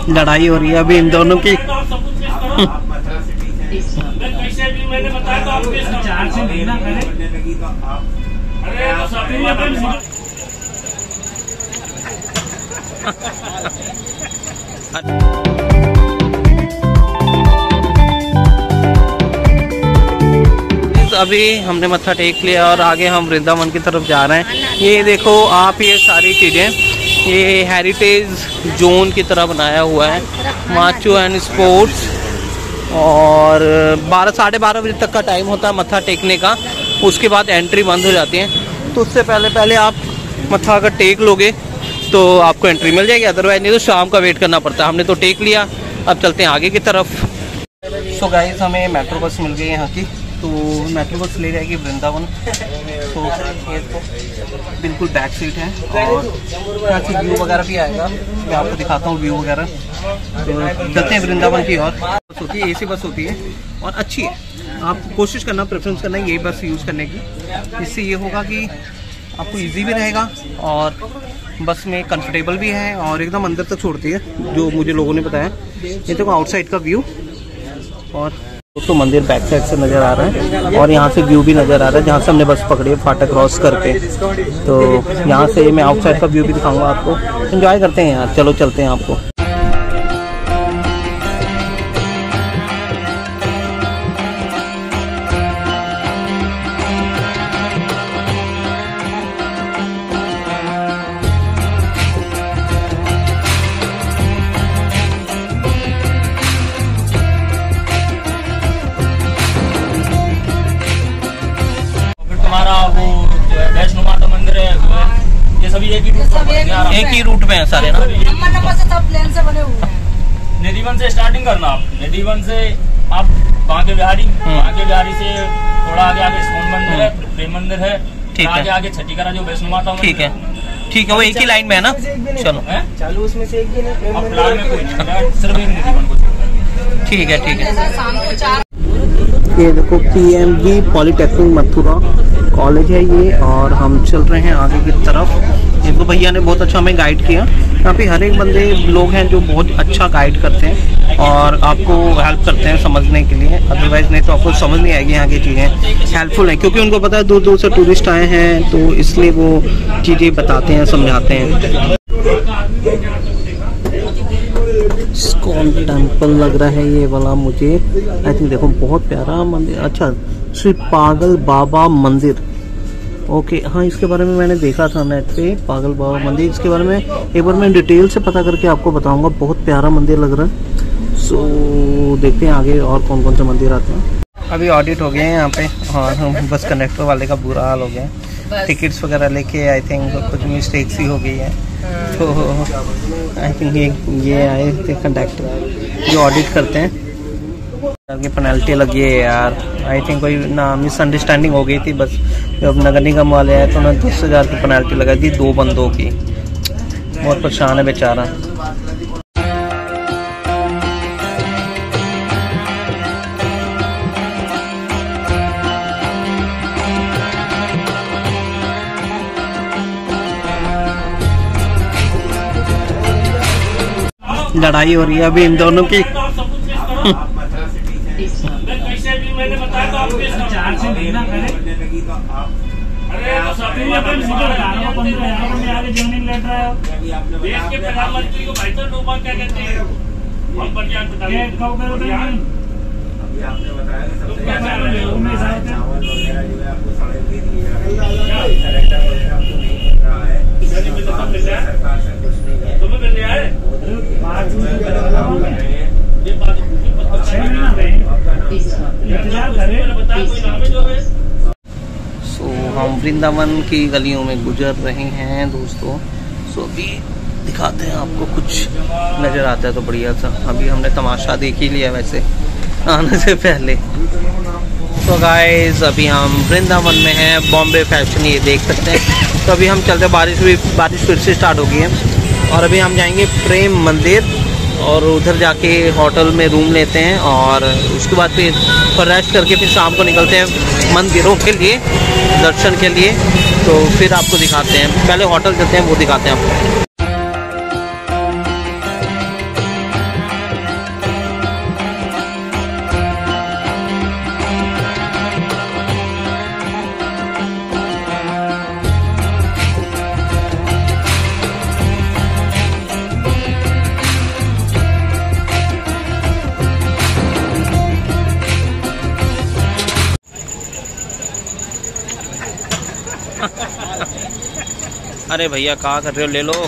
लड़ाई हो रही है अभी इन दोनों की। मैंने बताया तो आपके चार से लेना करें। अभी हमने मत्था टेक लिया और आगे हम वृंदावन की तरफ जा रहे हैं। ये देखो आप, ये सारी चीज़ें ये हेरिटेज जोन की तरह बनाया हुआ है, माचू एंड स्पोर्ट्स। और 12-12:30 बजे तक का टाइम होता है मत्था टेकने का, उसके बाद एंट्री बंद हो जाती है। तो उससे पहले आप मत्था अगर टेक लोगे तो आपको एंट्री मिल जाएगी, अदरवाइज नहीं तो शाम का वेट करना पड़ता है। हमने तो टेक लिया, अब चलते हैं आगे की तरफ। सो गाइस, हमें मेट्रो बस मिल गई यहाँ की, तो मेट्रो बस ले जाएगी वृंदावन। तो ये तो बिल्कुल बैक सीट है और यहाँ से व्यू वगैरह भी आएगा, मैं आपको दिखाता हूँ व्यू वगैरह। तो चलते हैं वृंदावन की ओर। बस होती है, एसी बस होती है और अच्छी है। आप कोशिश करना, प्रेफरेंस करना यही बस यूज़ करने की। इससे ये होगा कि आपको इजी भी रहेगा और बस में कंफर्टेबल भी है और एकदम अंदर तक छोड़ती है, जो मुझे लोगों ने बताया। ये देखो आउटसाइड का व्यू, और तो मंदिर बैक साइड से नज़र आ रहा है और यहाँ से व्यू भी नज़र आ रहा है जहाँ से हमने बस पकड़ी है फाटक क्रॉस करके। तो यहाँ से मैं आउटसाइड का व्यू भी दिखाऊंगा आपको। एंजॉय करते हैं यार, चलो चलते हैं आपको। वैष्णो माता मंदिर है, ये सभी एक ही रूट में है सारे ना। सब प्लेन से बने हुए हैं। निधिवन से स्टार्टिंग करना आप, निधिवन से आप बांके बिहारी, बांके बिहारी से थोड़ा आगे इस्कॉन मंदिर है, प्रेम मंदिर है, आगे आगे छठीकरा जो वैष्णो माता मंदिर। ठीक है, ठीक है, वो एक ही लाइन में है ना। चलो चालू उसमें से एक दिन है, सिर्फ एक निधिवन को। ठीक है, ठीक है। शाम को 4 ये देखो PMB पॉलिटेक्निक मथुरा कॉलेज है ये, और हम चल रहे हैं आगे की तरफ। ये तो भैया ने बहुत अच्छा हमें गाइड किया। यहाँ पे हर एक बंदे लोग हैं जो बहुत अच्छा गाइड करते हैं और आपको हेल्प करते हैं समझने के लिए, अदरवाइज नहीं तो आपको समझ नहीं आएगी यहाँ की चीज़ें। हेल्पफुल हैं क्योंकि उनको पता है दूर दूर से टूरिस्ट आए हैं, तो इसलिए वो चीज़ें बताते हैं, समझाते हैं। इस्कॉन टेम्पल लग रहा है ये वाला मुझे, आई थिंक। देखो बहुत प्यारा मंदिर। अच्छा, श्री पागल बाबा मंदिर, ओके। हाँ, इसके बारे में मैंने देखा था नेट पे, पागल बाबा मंदिर। इसके बारे में एक बार मैं डिटेल से पता करके आपको बताऊंगा। बहुत प्यारा मंदिर लग रहा है। सो देखते हैं आगे और कौन कौन से मंदिर आते हैं। अभी ऑडिट हो गए हैं यहाँ पे और हम बस कंडक्टर वाले का बुरा हाल हो गया। टिकट्स वगैरह लेके आई थिंक कुछ मिस्टेक्स ही हो गई है, तो आई थिंक ये आए थे कंडक्टर जो ऑडिट करते हैं। की पेनल्टी लगी है यार, आई थिंक कोई ना मिसअंडरस्टैंडिंग हो गई थी। बस जब नगर निगम वाले आए तो उन्होंने 10,000 की पेनल्टी लगाई थी 2 बंदों की। बहुत परेशान है बेचारा। लड़ाई हो रही है अभी इन दोनों की। मैंने बताया तो आपके चार से लेना करें। देश के प्रधानमंत्री को बेहतर लोग क्या कहते हैं? आपने बताया तुम्हें मिल रहा है। सो हम वृंदावन की गलियों में गुजर रहे हैं दोस्तों। सो अभी दिखाते हैं आपको, कुछ नज़र आता है तो बढ़िया सा। अभी हमने तमाशा देख ही लिया वैसे आने से पहले। तो गाइस अभी हम वृंदावन में हैं, बॉम्बे फैशन ये देख सकते हैं। तो अभी हम चलते, बारिश फिर से स्टार्ट हो गई है और अभी हम जाएंगे प्रेम मंदिर और उधर जाके होटल में रूम लेते हैं और उसके बाद फिर रेस्ट करके फिर शाम को निकलते हैं मंदिरों के लिए, दर्शन के लिए। तो फिर आपको दिखाते हैं, पहले होटल चलते हैं वो दिखाते हैं आपको। अरे भैया कहाँ कर रहे हो, ले लो।